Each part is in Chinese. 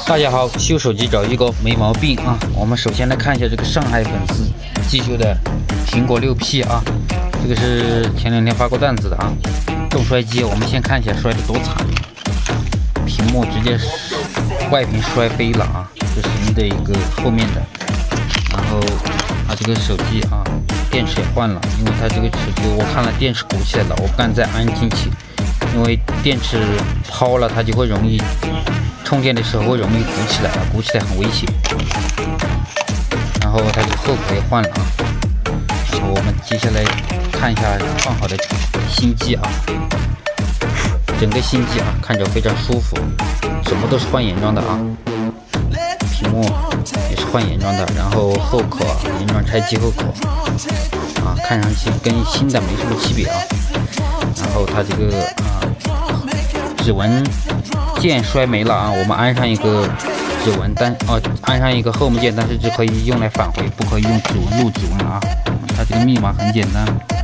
大家好，修手机找一个没毛病啊！我们首先来看一下这个上海粉丝寄修的苹果6P 啊，这个是前2天发过单子的啊。重摔机，我们先看一下摔得多惨，屏幕直接外屏摔飞了啊！这是新的一个后面的，然后它这个手机啊，电池也换了，因为它这个手机我看了电池鼓起来了，我不敢再安进去，因为电池抛了它就会容易。充电的时候会容易鼓起来，鼓起来很危险。然后它的后壳也换了啊。然后我们接下来看一下放好的新机啊，整个新机啊看着非常舒服，什么都是换原装的啊，屏幕也是换原装的，然后后壳啊原装拆机后壳啊，看上去跟新的没什么区别啊。然后它这个指纹键摔没了啊，我们安上一个指纹安上一个 Home 键，但是只可以用来返回，不可以用指纹录指纹啊。它这个密码很简单，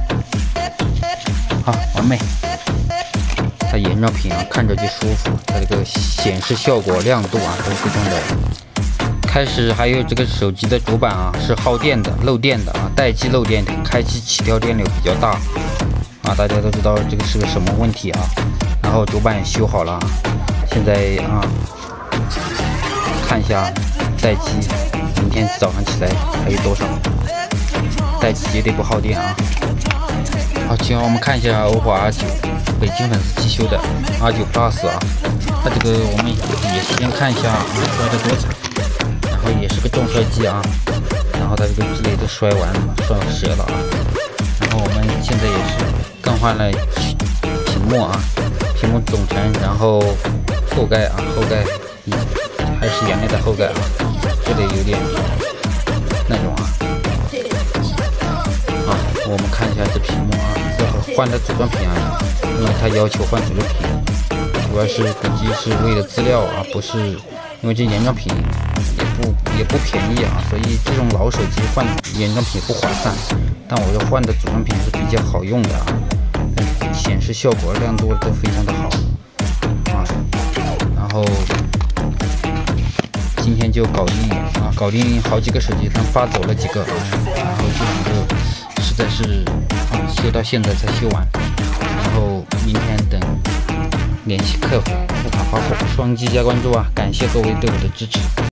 好完美。它原装屏啊，看着就舒服，它这个显示效果、亮度啊都非常的。开始还有这个手机的主板啊是耗电的、漏电的啊，待机漏电，开机起跳电流比较大啊，大家都知道这个是个什么问题啊。然后主板也修好了。现在啊，看一下待机，明天早上起来还有多少？待机绝对不耗电啊！好，接下来我们看一下 OPPO R9，北京粉丝寄修的 R9 Plus 啊，它这个我们也先看一下摔得多惨，然后也是个重摔机啊，然后它这个机雷都摔完了，摔折了啊，然后我们现在也是更换了屏幕啊，屏幕总成，然后。后盖啊，后盖还是原来的后盖啊，这里有点那种啊，我们看一下这屏幕啊，这会换的组装屏啊，因为它要求换组装屏，主要是估计是为了资料啊，不是因为这原装屏也不便宜啊，所以这种老手机换原装屏不划算，但我要换的组装屏是比较好用的啊，显示效果、亮度都非常的好。然后今天就搞定好几个手机，但发走了几个，然后这2个实在是修到现在才修完，然后明天等联系客户复卡发货。双击加关注啊，感谢各位对我的支持。